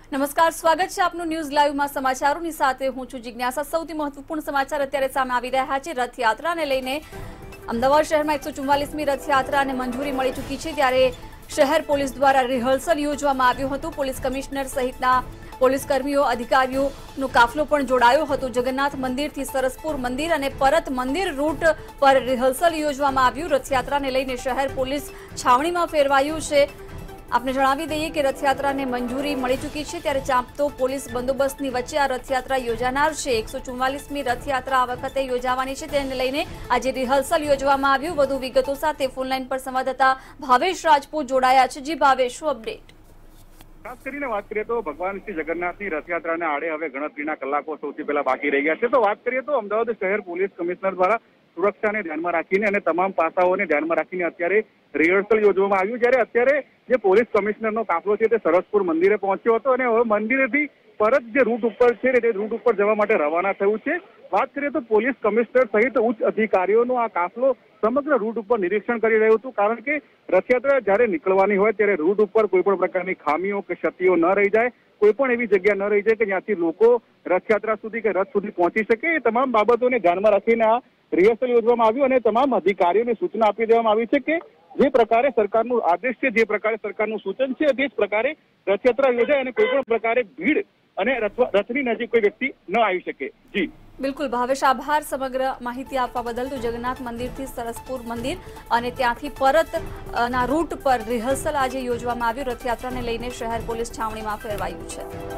નમસ્કાર, સ્વાગત છે આપનું ન્યૂઝ લાઈવમાં સમાચારોની સાથે હું છું જિજ્ઞાસા। સૌથી મહત્વપૂર્ણ સમાચાર અત્યારે સામે આવી રહ્યા છે। રથયાત્રાને લઈને અમદાવાદ શહેરમાં 144મી રથયાત્રાને મંજૂરી મળી ચૂકી છે, ત્યારે શહેર પોલીસ દ્વારા રિહર્સલ યોજવામાં આવ્યું હતું। પોલીસ કમિશનર સહિતના પોલીસ કર્મીઓ અધિકારીઓનો કાફલો પણ જોડાયો હતો। જગન્નાથ મંદિરથી સરસપુર મંદિર અને પરત મંદિર રૂટ પર રિહર્સલ યોજવામાં આવ્યું। રથયાત્રાને લઈને શહેર પોલીસ છાવણીમાં ફેરવાયું છે। आपने जणावी दईए कि रथयात्रा ने मंजूरी मळी चूकी है, त्यारे चांपतो पोलीस बंदोबस्तनी वच्चे आ रथयात्रा योजानार छे। 144મી रथयात्रा आ वखते योजावानी छे, तेने लईने आजे रिहर्सल योजवामां आव्युं। वधु विगतो साथे फोन लाइन पर संवाददाता भावेश राजपूत जोड़ाया छे। जी भावेश, शुं अपडेट? खास કરીને વાત કરીએ તો ભગવાન શ્રી જગન્નાથની રથયાત્રાને આડે હવે ગણતરીના કલાકો સૌથી પહેલા બાકી રહી ગયા છે। તો વાત કરીએ તો અમદાવાદ શહેર પોલીસ કમિશનર દ્વારા સુરક્ષાને ધ્યાનમાં રાખીને અને તમામ પાસાઓને ધ્યાનમાં રાખીને અત્યારે રિહર્સલ યોજવામાં આવ્યું। જ્યારે અત્યારે જે પોલીસ કમિશનરનો કાફલો છે તે સરસપુર મંદિરે પહોંચ્યો હતો અને હવે મંદિરેથી પરત જે રૂટ ઉપર છે તે રૂટ ઉપર જવા માટે રવાના થયું છે। વાત કરીએ તો પોલીસ કમિશનર સહિત ઉચ્ચ અધિકારીઓનો આ કાફલો સમગ્ર રૂટ ઉપર નિરીક્ષણ કરી રહ્યું હતું, કારણ કે રથયાત્રા જ્યારે નીકળવાની હોય ત્યારે રૂટ ઉપર કોઈ પણ પ્રકારની ખામીઓ કે ક્ષતિઓ ન રહી જાય, કોઈ પણ એવી જગ્યા ન રહી જાય કે જ્યાંથી લોકો રથયાત્રા સુધી કે રથ સુધી પહોંચી શકે। એ તમામ બાબતોને ધ્યાનમાં રાખીને આ રિહર્સલ યોજવામાં આવ્યું અને તમામ અધિકારીઓને સૂચના આપી દેવામાં આવી છે કે જે પ્રકારે સરકારનું આદેશ છે, જે પ્રકારે સરકારનું સૂચન છે, તે જ પ્રકારે રથયાત્રા યોજાય અને કોઈ પણ પ્રકારે ભીડ અને રથની નજીક કોઈ વ્યક્તિ ન આવી શકે। જી બિલકુલ ભાવેશ, આભાર સમગ્ર માહિતી આપવા બદલ। તો જગન્નાથ મંદિરથી સરસપુર મંદિર અને ત્યાંથી પરત ના રૂટ પર રિહર્સલ આજે યોજવામાં આવ્યું। રથયાત્રાને લઈને શહેર પોલીસ છાવણીમાં ફેરવાયું છે।